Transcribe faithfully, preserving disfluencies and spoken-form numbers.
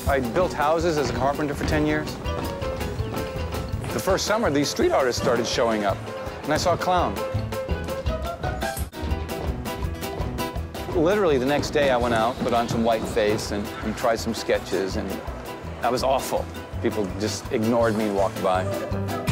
I built houses as a carpenter for ten years. The first summer, these street artists started showing up, and I saw a clown. Literally, the next day, I went out, put on some white face, and, and tried some sketches, and I was awful. People just ignored me and walked by.